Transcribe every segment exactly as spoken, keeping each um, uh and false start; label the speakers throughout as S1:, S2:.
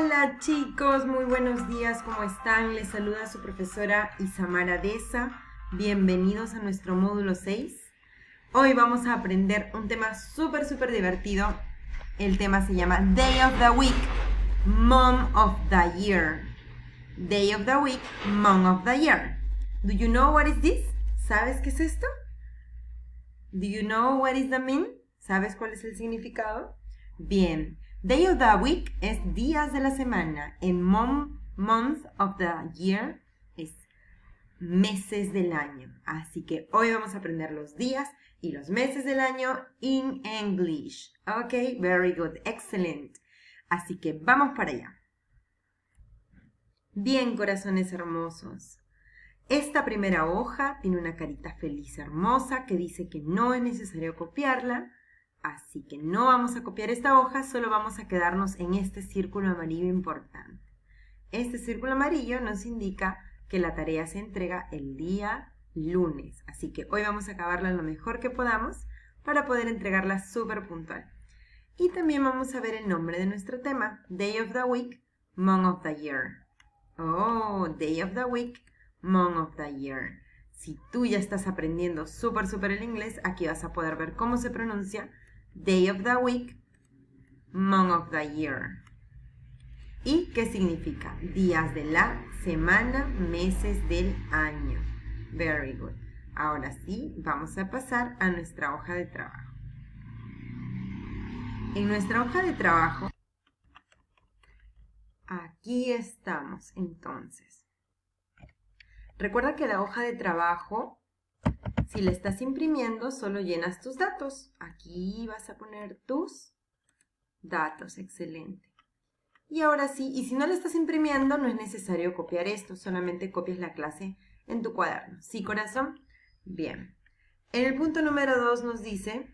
S1: Hola chicos, muy buenos días, ¿cómo están? Les saluda su profesora Isamara Deza. Bienvenidos a nuestro módulo seis. Hoy vamos a aprender un tema súper, súper divertido. El tema se llama Day of the Week, Month of the Year. Day of the Week, Month of the Year. Do you know what is this? ¿Sabes qué es esto? Do you know what is the mean? ¿Sabes cuál es el significado? Bien. Day of the Week es días de la semana. En month, month of the year es meses del año. Así que hoy vamos a aprender los días y los meses del año in English. Ok, very good, excellent. Así que vamos para allá. Bien, corazones hermosos. Esta primera hoja tiene una carita feliz hermosa que dice que no es necesario copiarla. Así que no vamos a copiar esta hoja, solo vamos a quedarnos en este círculo amarillo importante. Este círculo amarillo nos indica que la tarea se entrega el día lunes. Así que hoy vamos a acabarla lo mejor que podamos para poder entregarla súper puntual. Y también vamos a ver el nombre de nuestro tema, Day of the Week, Month of the Year. Oh, Day of the Week, Month of the Year. Si tú ya estás aprendiendo súper, súper el inglés, aquí vas a poder ver cómo se pronuncia Day of the Week, Month of the Year. ¿Y qué significa? Días de la semana, meses del año. Very good. Ahora sí, vamos a pasar a nuestra hoja de trabajo. En nuestra hoja de trabajo, aquí estamos entonces. Recuerda que la hoja de trabajo, si la estás imprimiendo, solo llenas tus datos. Aquí vas a poner tus datos. Excelente. Y ahora sí, y si no la estás imprimiendo, no es necesario copiar esto. Solamente copias la clase en tu cuaderno. ¿Sí, corazón? Bien. En el punto número dos nos dice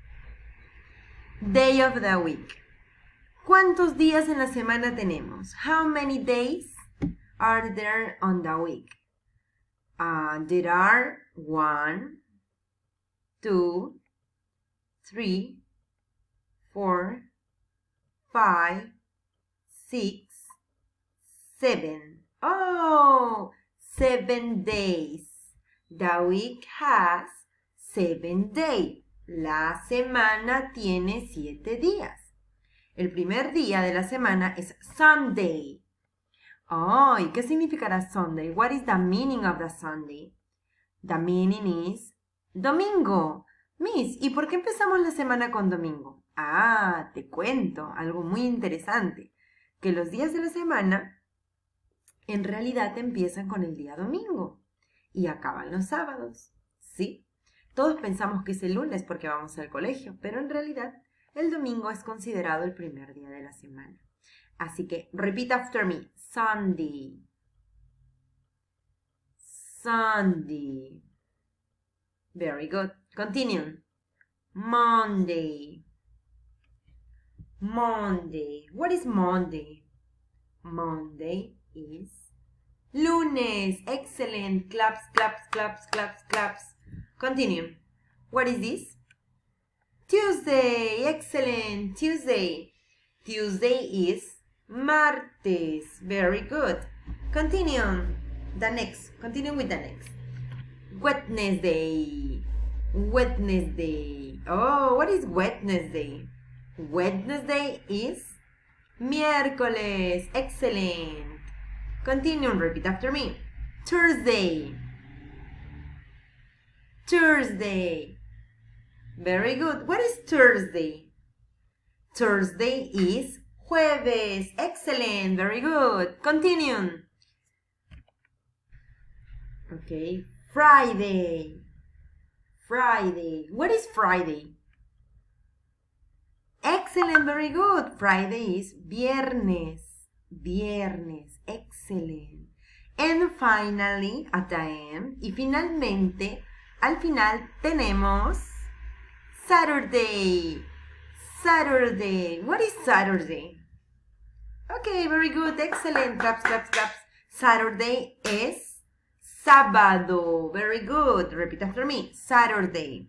S1: Day of the Week. ¿Cuántos días en la semana tenemos? How many days are there on the week? Uh, there are one, two, three, four, five, six, seven. Oh, seven days. The week has seven days. La semana tiene siete días. El primer día de la semana es Sunday. Oh, ¿y qué significará Sunday? What is the meaning of the Sunday? The meaning is domingo. Miss, ¿y por qué empezamos la semana con domingo? Ah, te cuento algo muy interesante. Que los días de la semana en realidad empiezan con el día domingo y acaban los sábados. ¿Sí? Todos pensamos que es el lunes porque vamos al colegio, pero en realidad el domingo es considerado el primer día de la semana. Así que, repeat after me. Sunday. Sunday. Very good. Continue. Monday. Monday. What is Monday? Monday is lunes. Excellent. Claps, claps, claps, claps, claps. Continue. What is this? Tuesday. Excellent. Tuesday. Tuesday is martes. Very good. Continue. The next. Continue with the next. Wednesday. Wednesday. Oh, what is Wednesday? Wednesday is miércoles. Excellent. Continue. Repeat after me. Thursday. Thursday. Very good. What is Thursday? Thursday is jueves. Excellent. Very good. Continue. Okay. Friday. Friday. What is Friday? Excellent. Very good. Friday is viernes. Viernes. Excellent. And finally, at the end, y finalmente, al final tenemos Saturday. Saturday. What is Saturday? Okay, very good. Excellent. Claps, claps, claps. Saturday es sábado. Very good. Repeat after me. Saturday.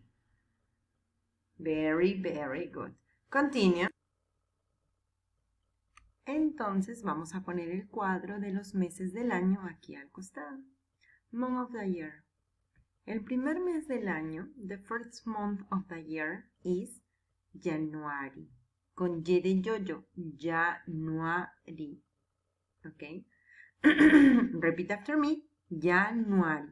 S1: Very, very good. Continue. Entonces vamos a poner el cuadro de los meses del año aquí al costado. Month of the year. El primer mes del año, the first month of the year, is January. Con Y de yoyo, January. ¿Ok? Repeat after me, January.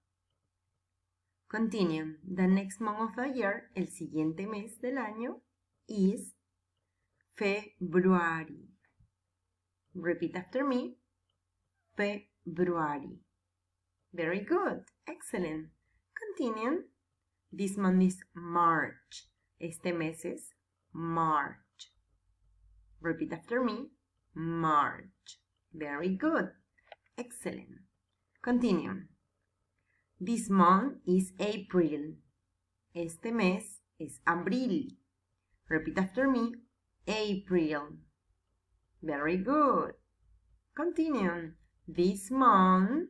S1: Continue. The next month of the year, el siguiente mes del año, is February. Repeat after me, February. Very good. Excellent. Continue. This month is March. Este mes es March. Repeat after me, March. Very good. Excellent. Continue. This month is April. Este mes es Abril. Repeat after me, April. Very good. Continue. This month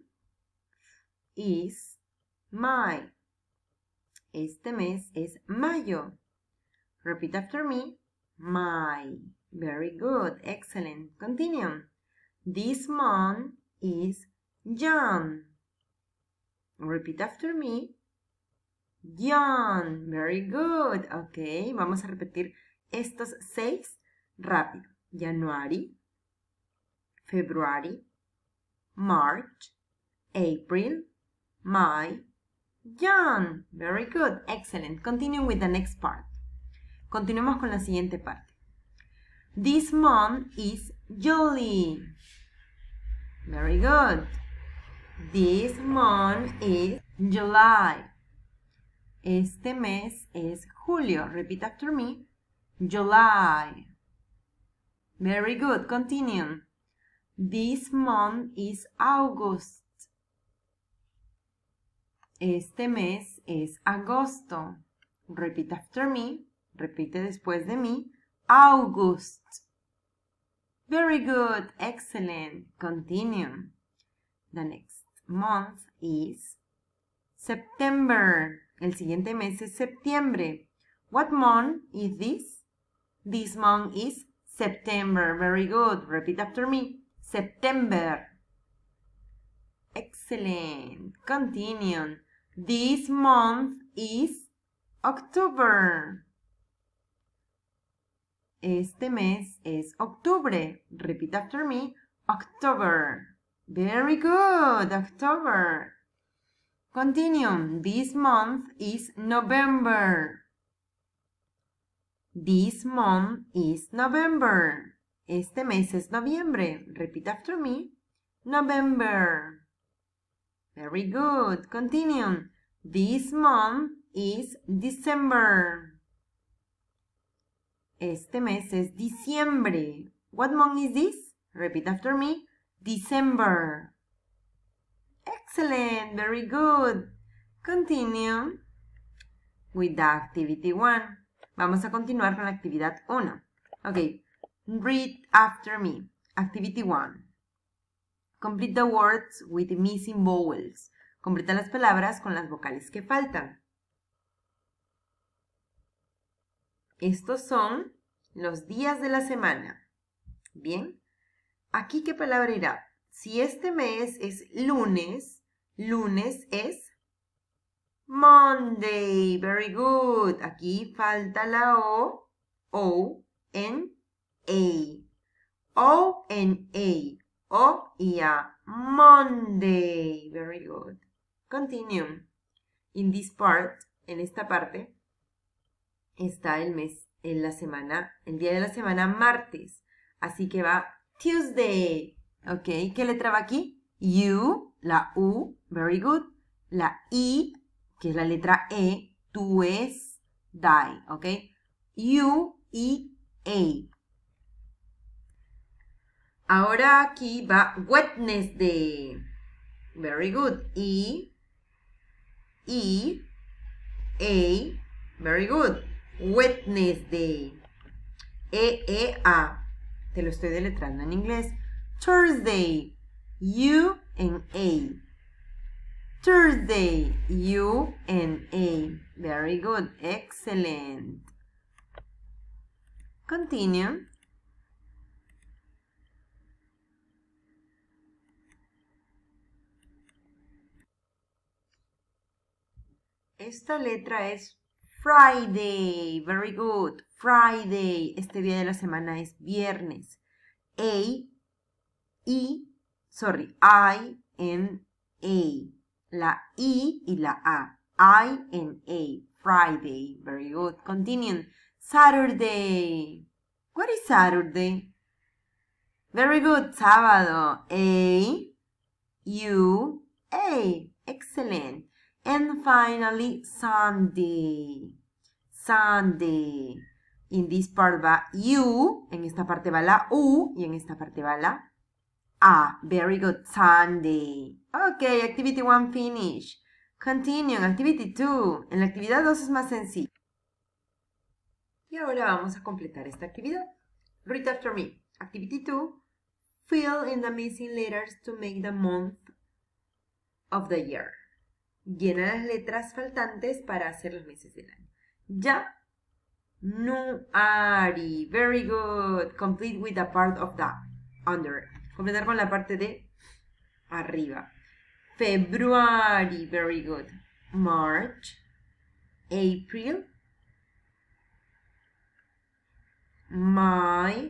S1: is May. Este mes es Mayo. Repeat after me, May. Very good. Excellent. Continue. This month is June. Repeat after me, June. Very good. Ok, vamos a repetir estos seis rápido. January, February, March, April, May, June. Very good. Excellent. Continue with the next part. Continuemos con la siguiente parte. This month is July. Very good. This month is July. Este mes es Julio. Repeat after me. July. Very good. Continue. This month is August. Este mes es agosto. Repeat after me. Repite después de mí. August. Very good. Excellent. Continue. The next month is September. El siguiente mes es septiembre. What month is this? This month is September. Very good. Repeat after me. September. Excellent. Continue. This month is October. Este mes es octubre. Repeat after me. October. Very good. October. Continue. This month is November. This month is November. Este mes es noviembre. Repeat after me. November. Very good. Continue. This month is December. Este mes es diciembre. What month is this? Repeat after me. December. Excellent. Very good. Continue with the activity one. Vamos a continuar con la actividad uno. Ok. Read after me. Activity one. Complete the words with missing vowels. Completa las palabras con las vocales que faltan. Estos son los días de la semana. Bien. Aquí, ¿qué palabra irá? Si este mes es lunes, lunes es Monday. Very good. Aquí falta la O, O, N, A. O, N, A. O y A. Monday. Very good. Continue. In this part, en esta parte, está el mes, en la semana, el día de la semana martes. Así que va Tuesday. Ok, ¿qué letra va aquí? U, la U, very good. La I, que es la letra E, tú es die, ok. U, I, A. Ahora aquí va Wednesday. Very good. E, E, A, very good. Wednesday. E, E, A. Te lo estoy deletrando en inglés. Thursday. U, N, A. Thursday. U, N, A. Very good. Excellent. Continue. esta letra es Friday. Very good. Friday. Este día de la semana es viernes. A, I, sorry, I, N, A. La I y la A. I, N, A. Friday. Very good. Continue. Saturday. What is Saturday? Very good. Sábado. A, U, A. Excellent. And finally, Sunday. Sunday. In this part va U, en esta parte va la U y en esta parte va la A. Very good. Sunday. Okay, activity one finish. Continue, activity two. En la actividad dos es más sencillo. Y ahora vamos a completar esta actividad. Read after me. Activity two. Fill in the missing letters to make the month of the year. Llena las letras faltantes para hacer los meses del año. Ya. January. Very good. Complete with the part of the under. Completar con la parte de arriba. February. Very good. March. April. May.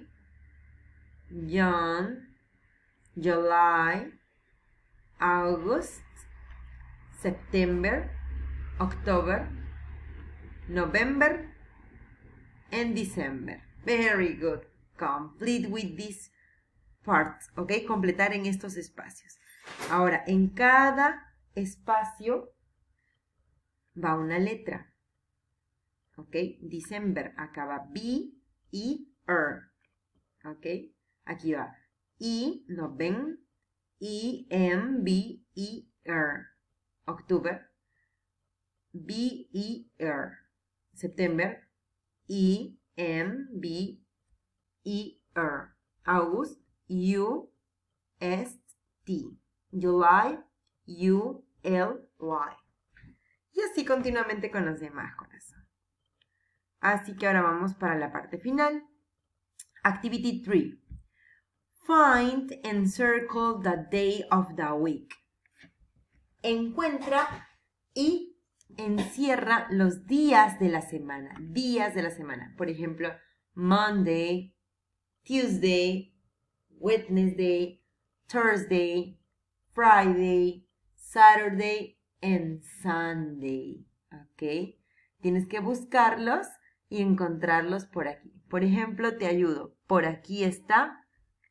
S1: June. July. August. September, October, November, and December. Very good. Complete with these parts, ¿ok? Completar en estos espacios. Ahora, en cada espacio va una letra, ¿ok? December, acá va B, E, R, ¿ok? Aquí va I, no ven, E, M, B, E, R. October, B, E, R. September, E, M, B, E, R. August, U, S, T. July, U, L, Y. Y así continuamente con los demás, corazón. Así que ahora vamos para la parte final. Activity three. Find and circle the day of the week. Encuentra y encierra los días de la semana. Días de la semana. Por ejemplo, Monday, Tuesday, Wednesday, Thursday, Friday, Saturday and Sunday. ¿Ok? Tienes que buscarlos y encontrarlos por aquí. Por ejemplo, te ayudo. Por aquí está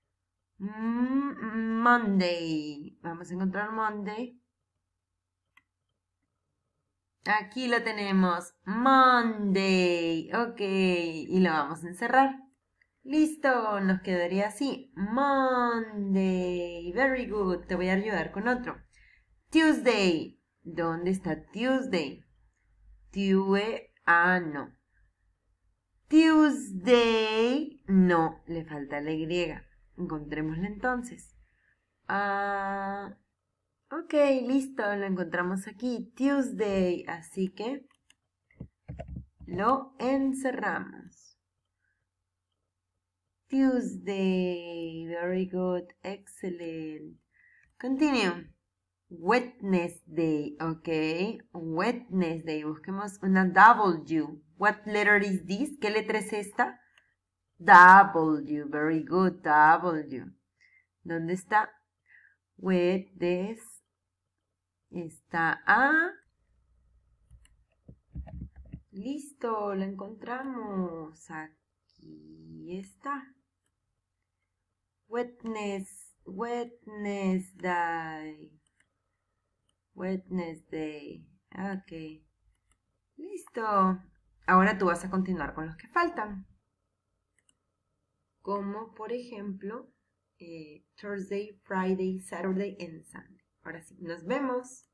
S1: Monday. Vamos a encontrar Monday. Aquí lo tenemos, Monday, ok, y lo vamos a encerrar. Listo, nos quedaría así, Monday, very good, te voy a ayudar con otro. Tuesday, ¿dónde está Tuesday? Tue, ah, no. Tuesday, no, le falta la Y, encontrémosla entonces. Ah... Ok, listo, lo encontramos aquí, Tuesday, así que lo encerramos. Tuesday, very good, excellent. Continue. Wednesday, ok, Wednesday, busquemos una W. What letter is this? ¿Qué letra es esta? W, very good, W. ¿Dónde está? Wednesday. Está A. Listo, lo encontramos. Aquí está. Wednesday. Wednesday. Wednesday. Ok. Listo. Ahora tú vas a continuar con los que faltan. Como por ejemplo, eh, Thursday, Friday, Saturday and Sunday. Ahora sí, nos vemos.